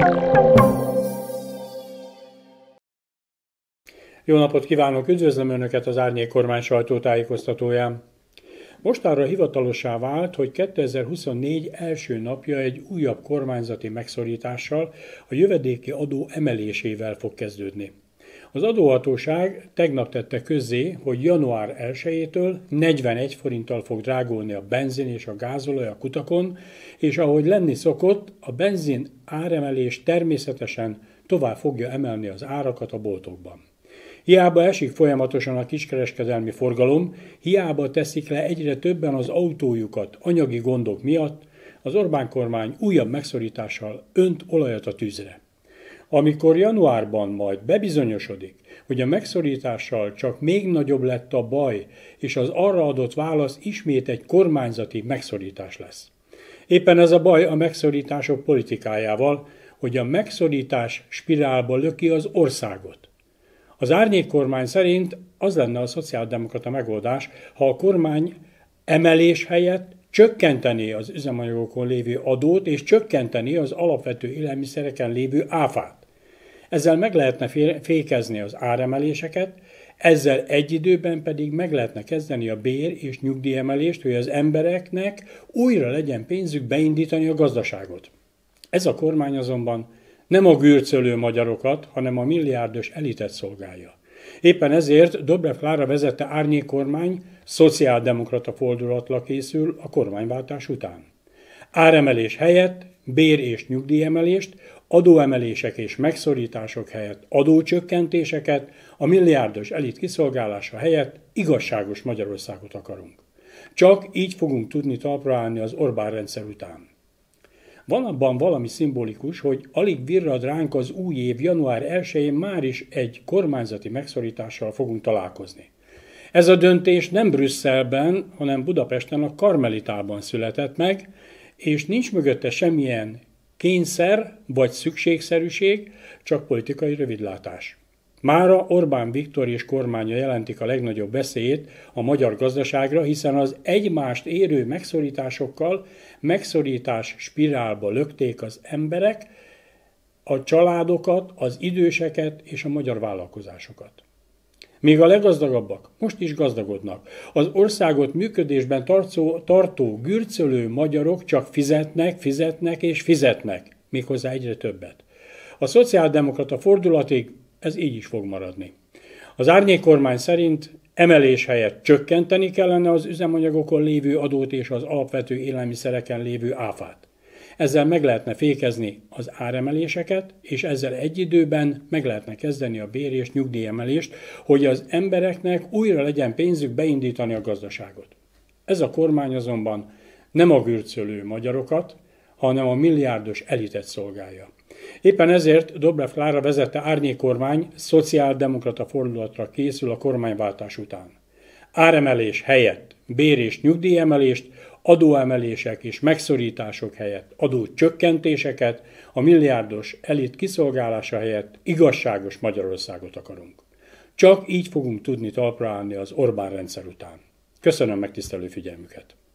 Jó napot kívánok, üdvözlöm Önöket az Árnyék Kormány sajtótájékoztatóján. Mostanra hivatalossá vált, hogy 2024 első napja egy újabb kormányzati megszorítással, a jövedéki adó emelésével fog kezdődni. Az adóhatóság tegnap tette közzé, hogy január 1-től 41 forinttal fog drágulni a benzin és a gázolaj a kutakon, és ahogy lenni szokott, a benzin áremelés természetesen tovább fogja emelni az árakat a boltokban. Hiába esik folyamatosan a kiskereskedelmi forgalom, hiába teszik le egyre többen az autójukat anyagi gondok miatt, az Orbán kormány újabb megszorítással önt olajat a tűzre. Amikor januárban majd bebizonyosodik, hogy a megszorítással csak még nagyobb lett a baj, és az arra adott válasz ismét egy kormányzati megszorítás lesz. Éppen ez a baj a megszorítások politikájával, hogy a megszorítás spirálba löki az országot. Az Árnyék kormány szerint az lenne a szociáldemokrata megoldás, ha a kormány emelés helyett csökkentené az üzemanyagokon lévő adót és csökkentené az alapvető élelmiszereken lévő áfát. Ezzel meg lehetne fékezni az áremeléseket, ezzel egy időben pedig meg lehetne kezdeni a bér- és nyugdíjemelést, hogy az embereknek újra legyen pénzük beindítani a gazdaságot. Ez a kormány azonban nem a gürcölő magyarokat, hanem a milliárdos elitet szolgálja. Éppen ezért Dobrev Klára vezette Árnyék kormány szociáldemokrata fordulatra készül a kormányváltás után. Áremelés helyett bér- és nyugdíjemelést, adóemelések és megszorítások helyett adócsökkentéseket, a milliárdos elit kiszolgálása helyett igazságos Magyarországot akarunk. Csak így fogunk tudni talpra állni az Orbán rendszer után. Van abban valami szimbolikus, hogy alig virrad ránk az új év január 1-én már is egy kormányzati megszorítással fogunk találkozni. Ez a döntés nem Brüsszelben, hanem Budapesten a Karmelitában született meg, és nincs mögötte semmilyen kényszer vagy szükségszerűség, csak politikai rövidlátás. Mára Orbán Viktor és kormánya jelentik a legnagyobb veszélyt a magyar gazdaságra, hiszen az egymást érő megszorításokkal megszorítás spirálba lökték az emberek, a családokat, az időseket és a magyar vállalkozásokat. Míg a leggazdagabbak most is gazdagodnak, az országot működésben tartó gürcölő magyarok csak fizetnek és fizetnek, méghozzá egyre többet. A szociáldemokrata fordulatig ez így is fog maradni. Az Árnyék kormány szerint emelés helyett csökkenteni kellene az üzemanyagokon lévő adót és az alapvető élelmiszereken lévő áfát. Ezzel meg lehetne fékezni az áremeléseket, és ezzel egy időben meg lehetne kezdeni a bér- és nyugdíjemelést, hogy az embereknek újra legyen pénzük beindítani a gazdaságot. Ez a kormány azonban nem a gürcölő magyarokat, hanem a milliárdos elitet szolgálja. Éppen ezért Dobrev Klára vezette Árnyék kormány szociáldemokrata fordulatra készül a kormányváltás után. Áremelés helyett bér- és nyugdíjemelést, adóemelések és megszorítások helyett adócsökkentéseket, a milliárdos elit kiszolgálása helyett igazságos Magyarországot akarunk. Csak így fogunk tudni talpra állni az Orbán rendszer után. Köszönöm megtisztelő figyelmüket!